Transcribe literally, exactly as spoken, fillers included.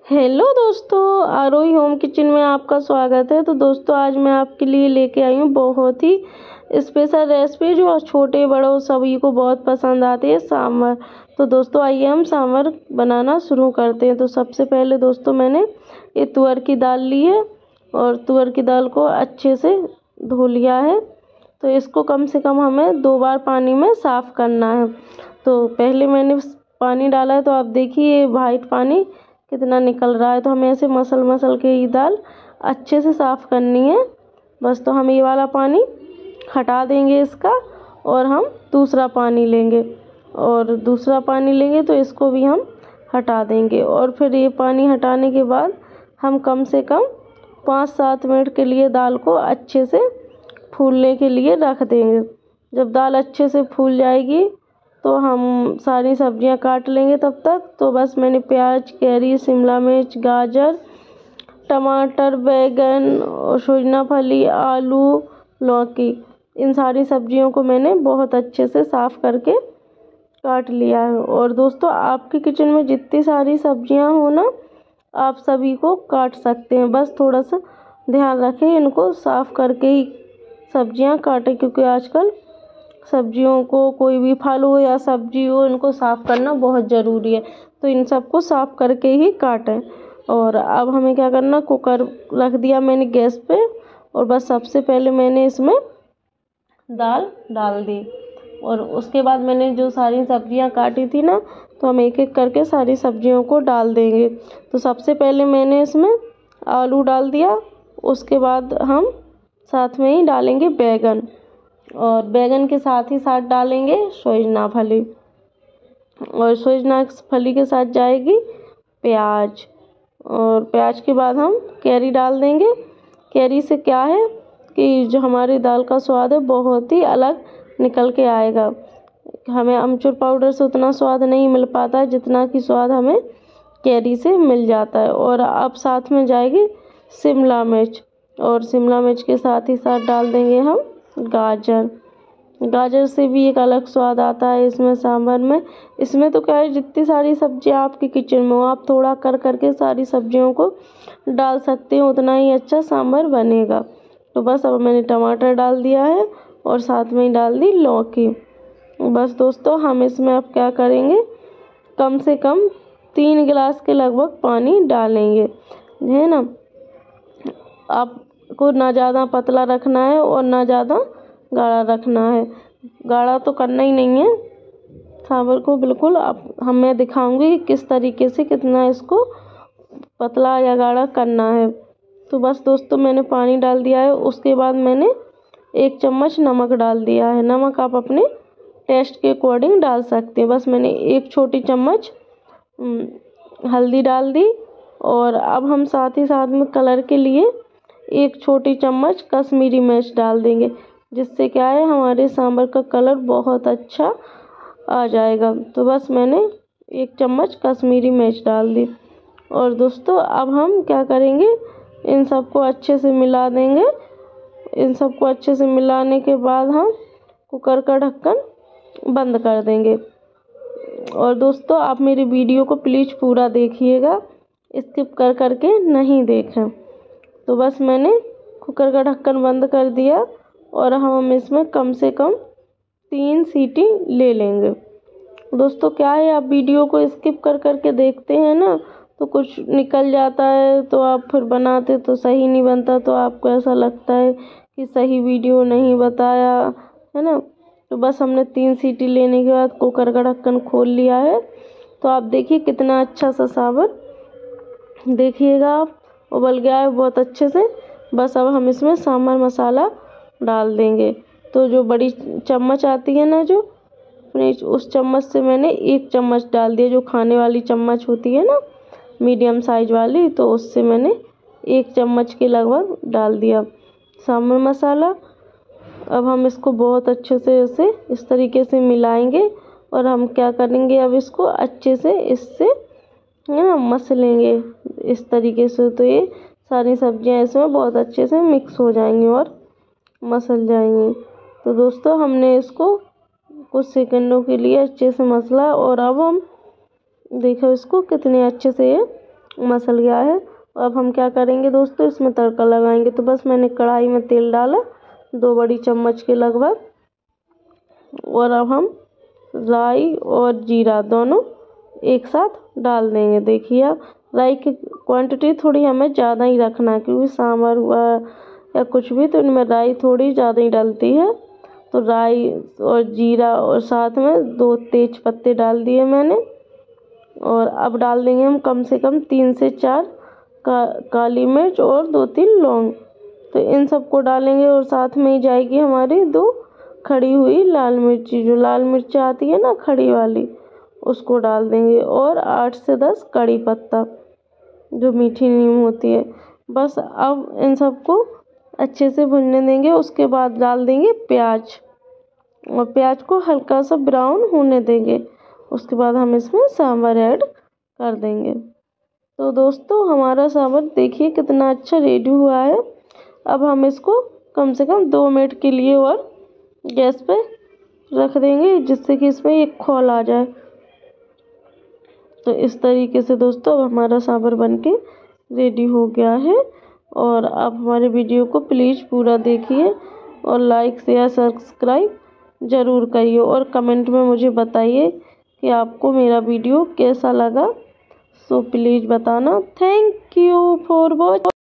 Hello दोस्तों, आरोही home kitchen में आपका स्वागत है। तो दोस्तों, आज मैं आपके लिए लेके आई हूँ बहुत ही स्पेशल रेसिपी जो छोटे बड़ों सभी को बहुत पसंद आती है, सांभर। तो दोस्तों, आइए हम सांभर बनाना शुरू करते हैं। तो सबसे पहले दोस्तों, मैंने ये तुअर की दाल ली है और तुअर की दाल को अच्छे से धो लिया है। तो इसको कम से कम हमें दो बार पानी में साफ़ करना है। तो पहले मैंने पानी डाला है, तो आप देखिए वाइट पानी कितना निकल रहा है। तो हमें ऐसे मसल मसल के ये दाल अच्छे से साफ़ करनी है बस। तो हम ये वाला पानी हटा देंगे इसका, और हम दूसरा पानी लेंगे और दूसरा पानी लेंगे तो इसको भी हम हटा देंगे। और फिर ये पानी हटाने के बाद हम कम से कम पाँच सात मिनट के लिए दाल को अच्छे से फूलने के लिए रख देंगे। जब दाल अच्छे से फूल जाएगी तो हम सारी सब्जियां काट लेंगे तब तक। तो बस मैंने प्याज, कैरी, शिमला मिर्च, गाजर, टमाटर, बैगन और सोजना फली, आलू, लौकी, इन सारी सब्जियों को मैंने बहुत अच्छे से साफ़ करके काट लिया है। और दोस्तों, आपके किचन में जितनी सारी सब्जियां हो ना, आप सभी को काट सकते हैं। बस थोड़ा सा ध्यान रखें, इनको साफ़ करके ही सब्जियां काटें, क्योंकि आजकल सब्जियों को, कोई भी फल हो या सब्जी हो, इनको साफ़ करना बहुत ज़रूरी है। तो इन सबको साफ़ करके ही काटें। और अब हमें क्या करना, कुकर रख दिया मैंने गैस पे, और बस सबसे पहले मैंने इसमें दाल डाल दी। और उसके बाद मैंने जो सारी सब्जियां काटी थी ना, तो हम एक एक करके सारी सब्जियों को डाल देंगे। तो सबसे पहले मैंने इसमें आलू डाल दिया, उसके बाद हम साथ में ही डालेंगे बैगन, और बैगन के साथ ही साथ डालेंगे सोजना फली, और सोजना फली के साथ जाएगी प्याज, और प्याज के बाद हम कैरी डाल देंगे। कैरी से क्या है कि जो हमारी दाल का स्वाद है बहुत ही अलग निकल के आएगा। हमें अमचूर पाउडर से उतना स्वाद नहीं मिल पाता है जितना कि स्वाद हमें कैरी से मिल जाता है। और अब साथ में जाएगी शिमला मिर्च, और शिमला मिर्च के साथ ही साथ डाल देंगे हम गाजर। गाजर से भी एक अलग स्वाद आता है इसमें सांभर में। इसमें तो क्या है, जितनी सारी सब्जियां आपके किचन में हो, आप थोड़ा कर करके सारी सब्जियों को डाल सकते हैं, उतना ही अच्छा सांभर बनेगा। तो बस अब मैंने टमाटर डाल दिया है और साथ में ही डाल दी लौकी। बस दोस्तों, हम इसमें अब क्या करेंगे, कम से कम तीन गिलास के लगभग पानी डालेंगे, है ना। आपको ना ज़्यादा पतला रखना है और ना ज़्यादा गाढ़ा रखना है। गाढ़ा तो करना ही नहीं है सांभर को बिल्कुल। आप हमें दिखाऊंगी कि किस तरीके से कितना इसको पतला या गाढ़ा करना है। तो बस दोस्तों, मैंने पानी डाल दिया है। उसके बाद मैंने एक चम्मच नमक डाल दिया है। नमक आप अपने टेस्ट के अकॉर्डिंग डाल सकते हैं। बस मैंने एक छोटी चम्मच हल्दी डाल दी, और अब हम साथ ही साथ में कलर के लिए एक छोटी चम्मच कश्मीरी मिर्च डाल देंगे, जिससे क्या है, हमारे सांभर का कलर बहुत अच्छा आ जाएगा। तो बस मैंने एक चम्मच कश्मीरी मिर्च डाल दी। और दोस्तों, अब हम क्या करेंगे, इन सबको अच्छे से मिला देंगे। इन सबको अच्छे से मिलाने के बाद हम कुकर का ढक्कन बंद कर देंगे। और दोस्तों, आप मेरी वीडियो को प्लीज़ पूरा देखिएगा, स्किप कर करके नहीं देखें। तो बस मैंने कुकर का ढक्कन बंद कर दिया, और हम इसमें कम से कम तीन सीटी ले लेंगे। दोस्तों, क्या है, आप वीडियो को स्किप कर करके देखते हैं ना, तो कुछ निकल जाता है, तो आप फिर बनाते तो सही नहीं बनता, तो आपको ऐसा लगता है कि सही वीडियो नहीं बताया, है ना। तो बस हमने तीन सीटी लेने के बाद कुकर का ढक्कन खोल लिया है। तो आप देखिए कितना अच्छा सा सांभर, देखिएगा आप, उबल गया है बहुत अच्छे से। बस अब हम इसमें सांभर मसाला डाल देंगे। तो जो बड़ी चम्मच आती है ना, जो उस चम्मच से मैंने एक चम्मच डाल दिया, जो खाने वाली चम्मच होती है ना, मीडियम साइज वाली, तो उससे मैंने एक चम्मच के लगभग डाल दिया सांभर मसाला। अब हम इसको बहुत अच्छे से ऐसे इस तरीके से मिलाएंगे, और हम क्या करेंगे, अब इसको अच्छे से इससे है ना मसलेंगे इस तरीके से। तो ये सारी सब्जियां इसमें बहुत अच्छे से मिक्स हो जाएंगी और मसल जाएंगी। तो दोस्तों, हमने इसको कुछ सेकंडों के लिए अच्छे से मसला, और अब हम देखो इसको कितने अच्छे से ये मसल गया है। अब हम क्या करेंगे दोस्तों, इसमें तड़का लगाएंगे। तो बस मैंने कढ़ाई में तेल डाला दो बड़ी चम्मच के लगभग, और अब हम राई और जीरा दोनों एक साथ डाल देंगे। देखिए आप, राई की क्वांटिटी थोड़ी हमें ज़्यादा ही रखना है, क्योंकि सांभर हुआ या कुछ भी तो इनमें राई थोड़ी ज़्यादा ही डलती है। तो राई और जीरा और साथ में दो तेज पत्ते डाल दिए मैंने। और अब डाल देंगे हम कम से कम तीन से चार का काली मिर्च और दो तीन लौंग। तो इन सबको डालेंगे, और साथ में ही जाएगी हमारी दो खड़ी हुई लाल मिर्ची, जो लाल मिर्च आती है ना खड़ी वाली, उसको डाल देंगे। और आठ से दस कड़ी पत्ता, जो मीठी नीम होती है। बस अब इन सबको अच्छे से भुनने देंगे। उसके बाद डाल देंगे प्याज, और प्याज को हल्का सा ब्राउन होने देंगे। उसके बाद हम इसमें सांभर ऐड कर देंगे। तो दोस्तों हमारा सांभर देखिए कितना अच्छा रेडी हुआ है। अब हम इसको कम से कम दो मिनट के लिए और गैस पे रख देंगे, जिससे कि इसमें एक खौल आ जाए। तो इस तरीके से दोस्तों अब हमारा सांभर बनके रेडी हो गया है। और आप हमारे वीडियो को प्लीज़ पूरा देखिए, और लाइक शेयर सब्सक्राइब ज़रूर करिए, और कमेंट में मुझे बताइए कि आपको मेरा वीडियो कैसा लगा। सो प्लीज़ बताना। Thank you for watch.